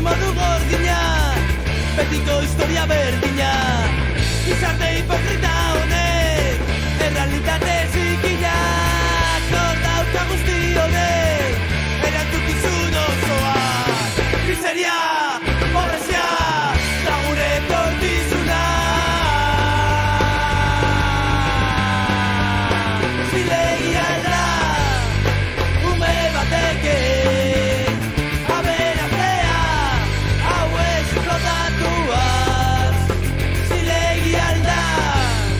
modu gordina, betiko historia berdina. Gizarte hipokrita honek, errealitate zikinak, hor dauka guzti honek, erantzukizun osoak. Miseria, pobrezia, da gure etorkizuna. Zilegi alda, ume batekin, aberaztea, hau esplotatuaz. Zilegi alda,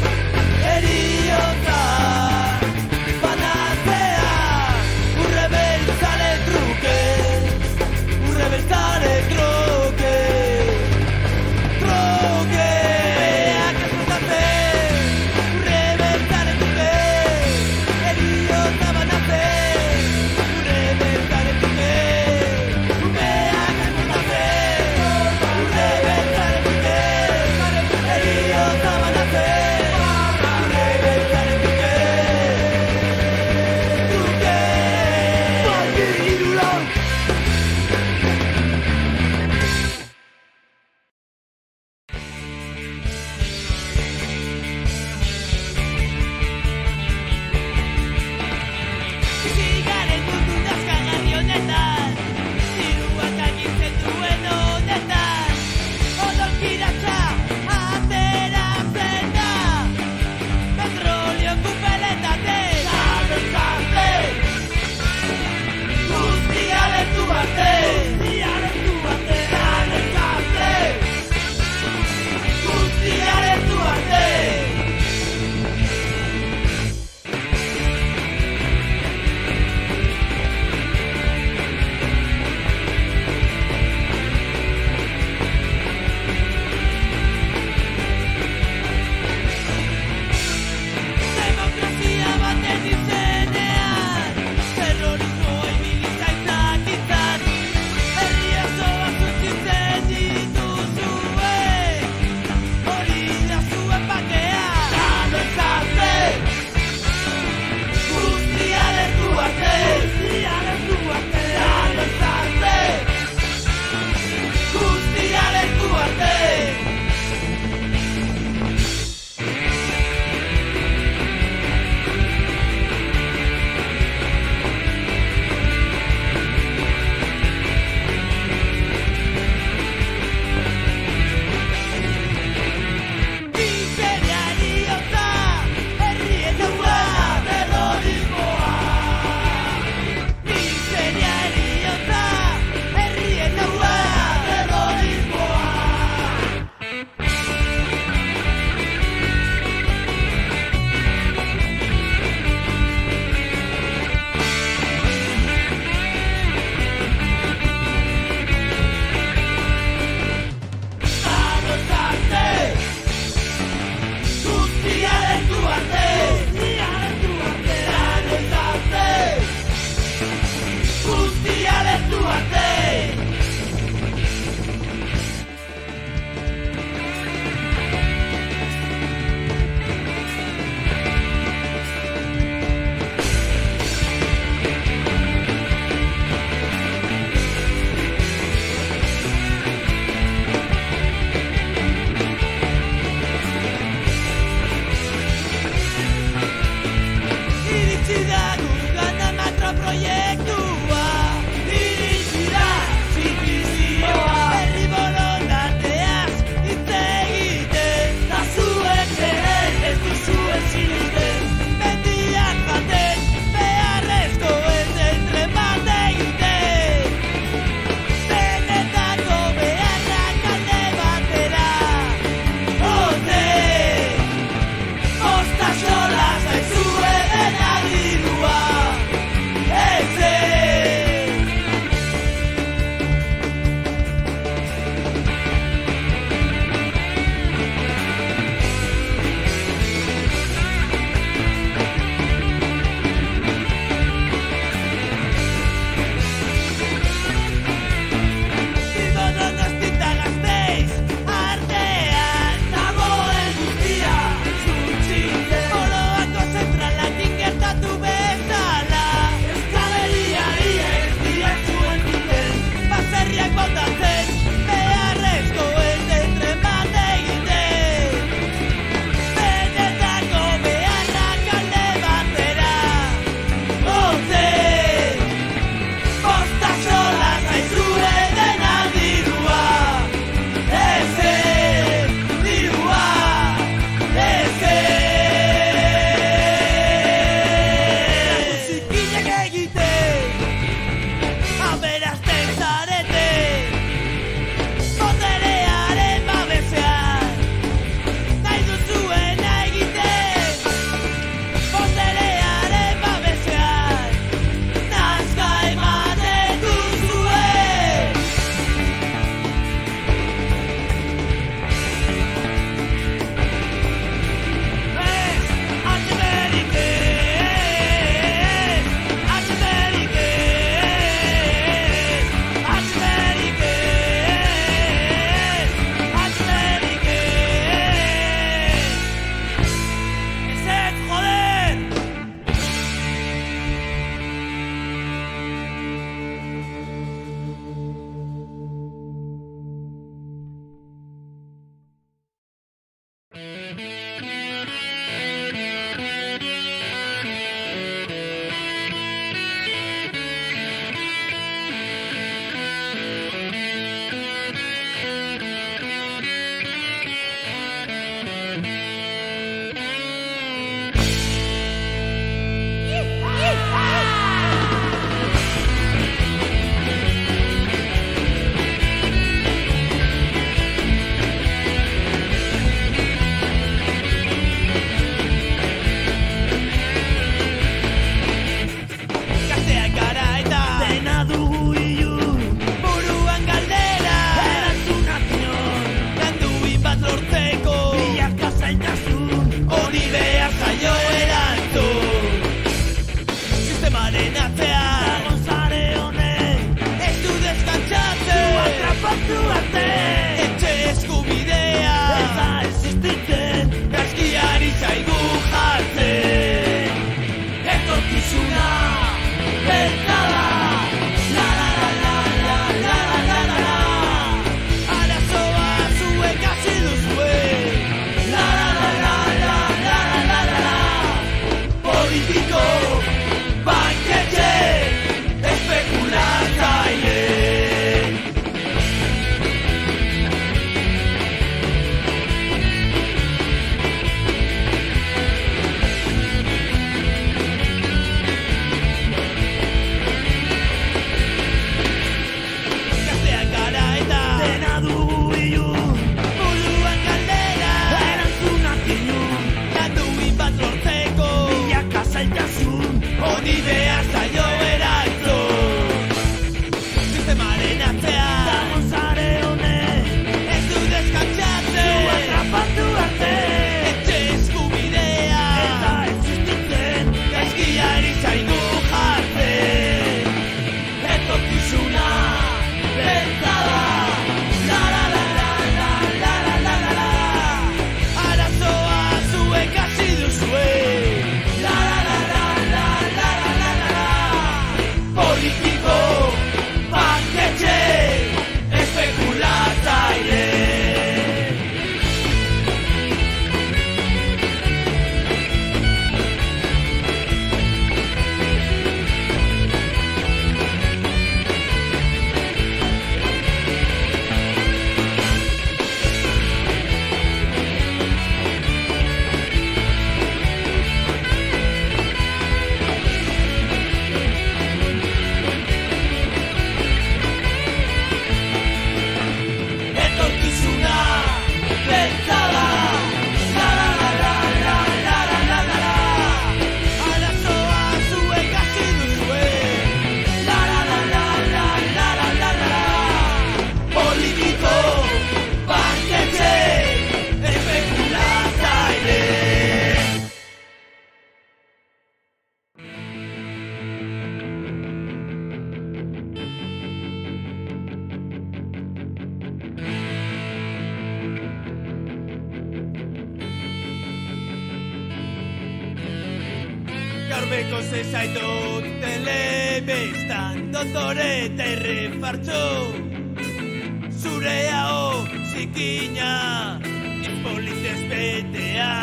Gaurbeko zezaitut telebestan doktore eta irrefartxo. Zure hau zikina izpolitez betea.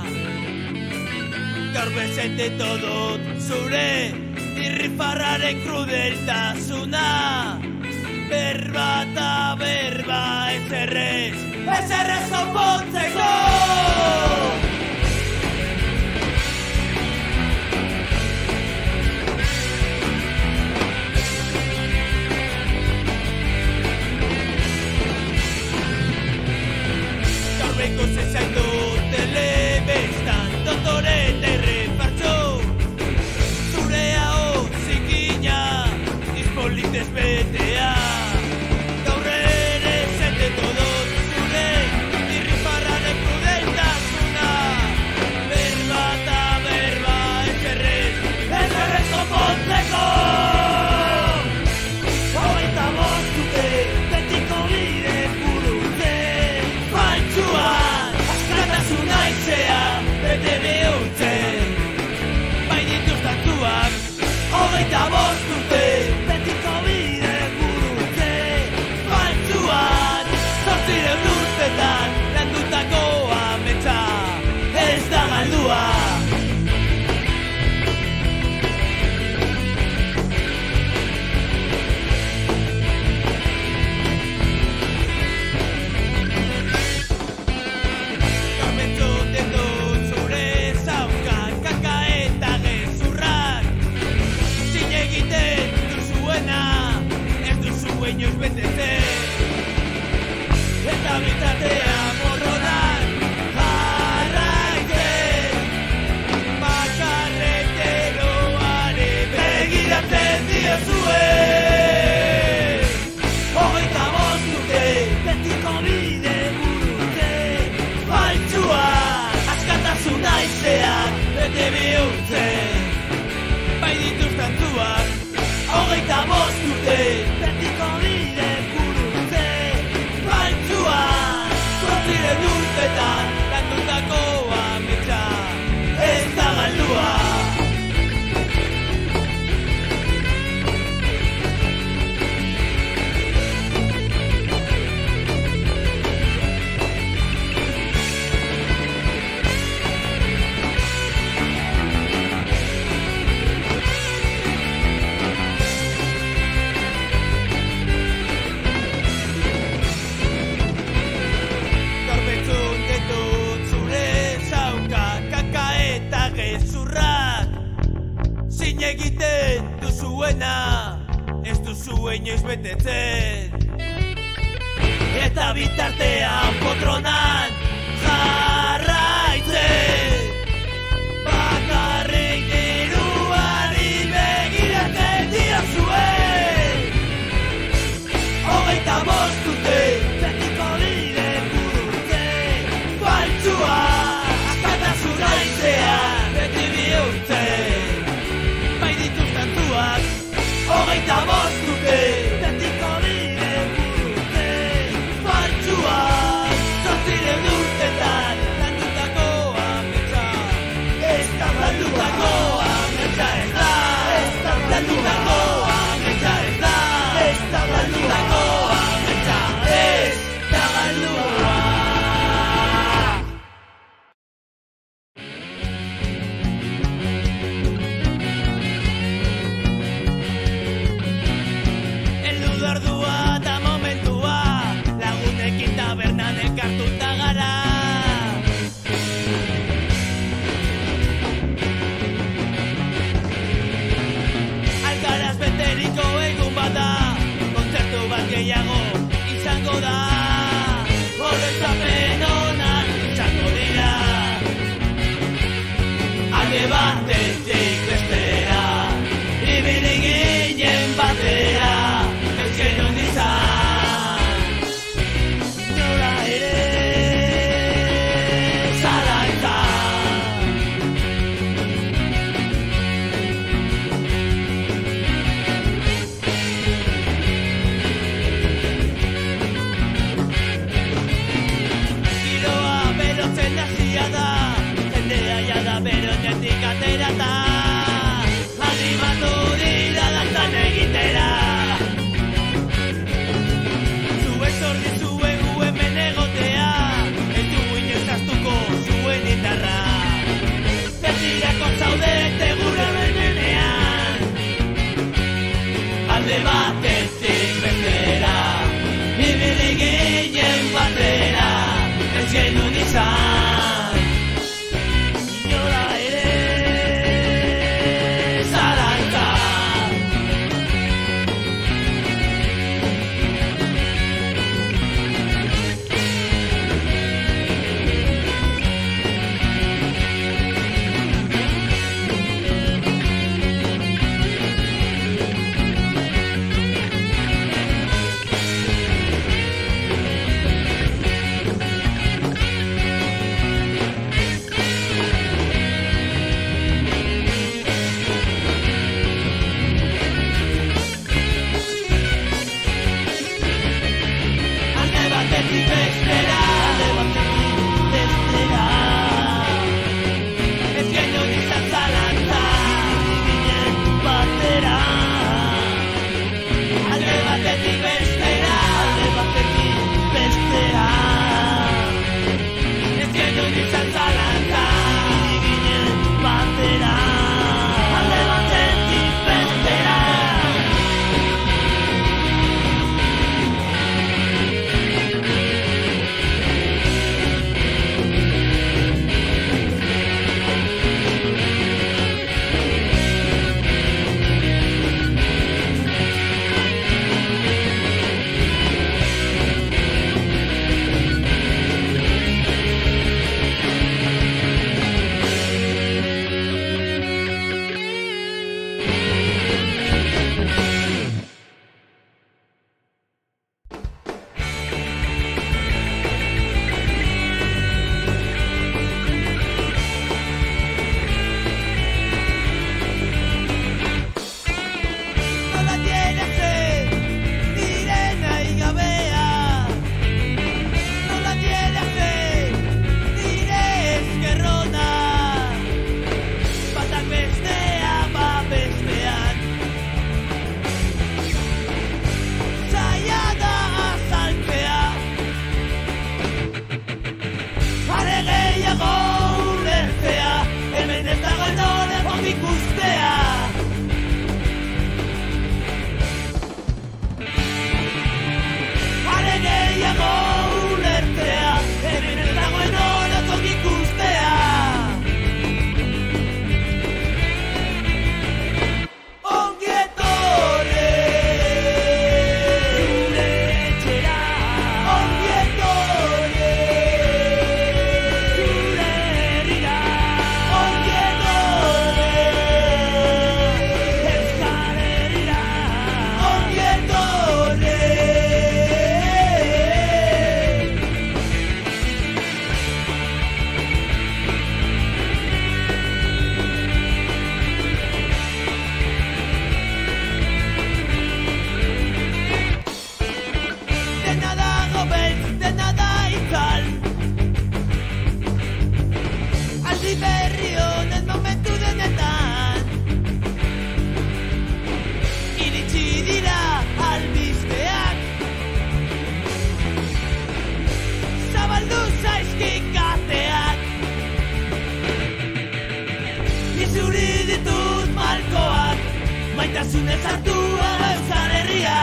Gaur bezete todot zure irrifarraren krudeltasuna. Berba eta berba ezerrez konpontzeko. Gaurreko zezaitu telebestan doktore eta irrefartxo. Zure hau zikina izpolitez betea. Gaur ere zete todot zure irrifarraren prudentasuna. Berba eta berba ezerrez konpontzeko. Hogeita bost dute betiko bide burutze. Faltsuan askatasuna izea bete bihurtzen. Bai dituztatuak hogeita bost dute betiko bide burutze. Faltsuan 800 urtetan landutako ametsa ez da galdua. Sueños betetzen eta bitartea morronan jarraitzen. Bakarreteroare begiratzen diozue. Hogeita bost dute betiko bide burutze. Faltsuan askatasuna izeak bete bihurtzen. Bai dituztantzuak hogeita bost dute betiko bide burutze. Faltsuan 800 urtetan landutako ametsa ez da galdua. Egiten duzuena ez duzu inoiz betetzen. Eta bitartean potronan jarraitzen. Bakarrik diruari begiratzen diozue. Hogeita bost dute betiko bide burutze. Faltsua askatasuna izean beti bihurtzen. Hogeita bost dute betiko bide burutze. Faltsuan 800 urtetan landutako ametsa ez da landutako ametsa ez da. Landutako ametsa ez da. Landutako ametsa ez da galdua. Ordua eta momentua lagunekin tabernan elkartuta gara. Alkaraz beteriko egun bada, kontzertu bat gehiago izango da. Oroitzapen onak izango dira, alde batetik bestera, ibili ginen batera. Genon izan nola ere zaraizan. genuen izan inola ere zalantza. Maitasunez hartua Euskal Herria.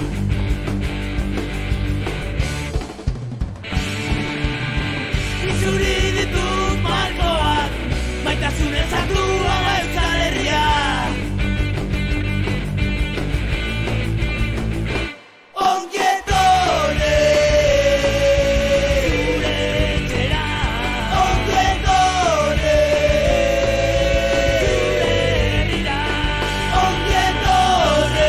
Izuri ditut markoak, maitasunez hartua Euskal Herria. Ongi etorri zure etxera. Ongi etorri zure herrira. Ongi etorri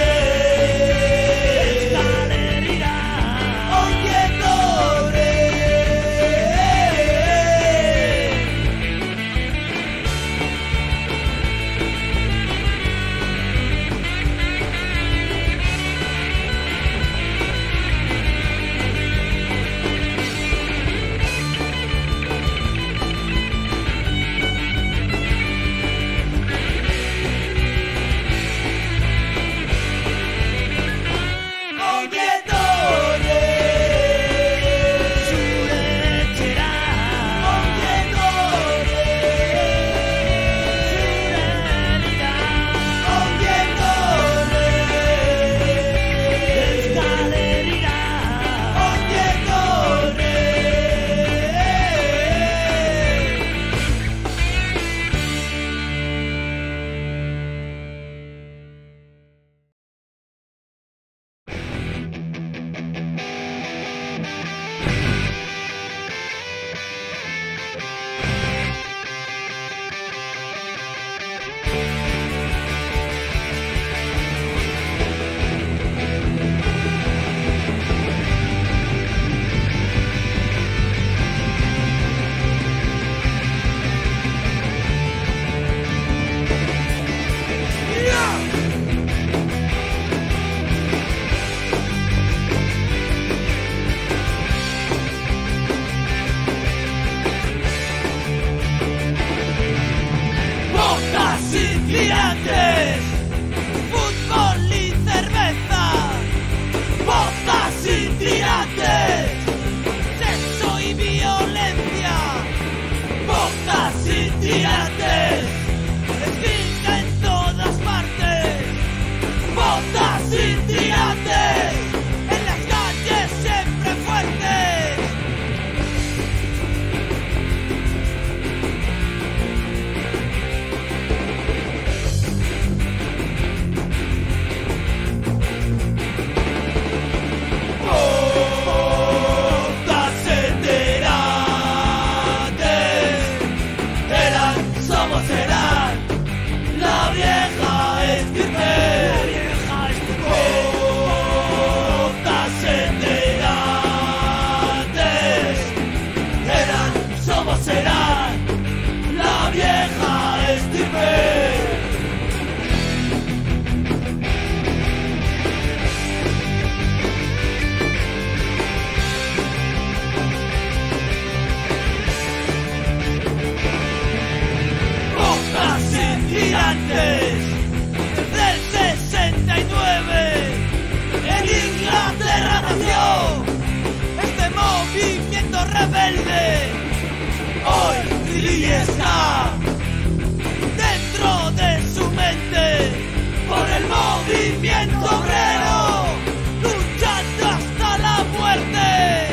Euskal Herrira. Ongi etorri. Ongi etorri zure etxera. Ongi etorri zure herrira. Ongi etorri Euskal Herrira. Ongi etorri rebelde. Hoy Lili está dentro de su mente por el movimiento obrero, luchando hasta la muerte.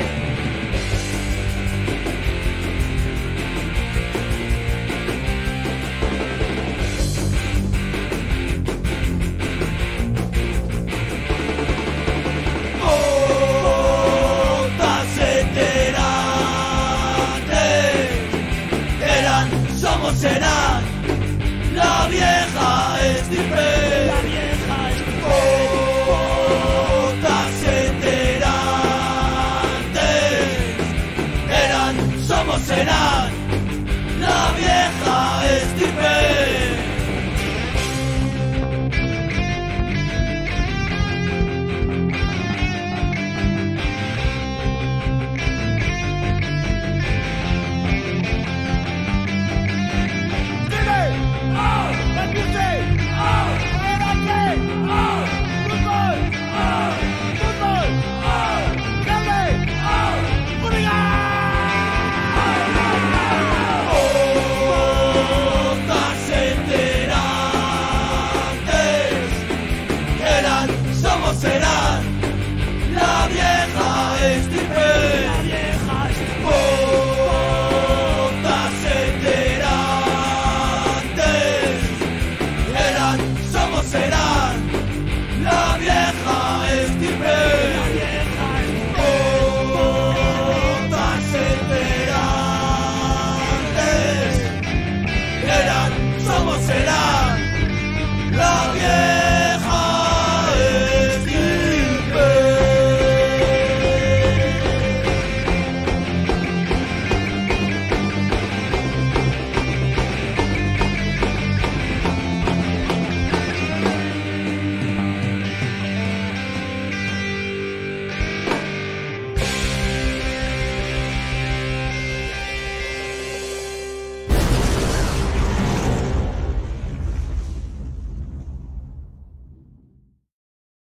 Serán la vieja estirpe, La vieja estirpe. Botas enterantes eran, somos, serán la vieja estirpe. Serán la vieja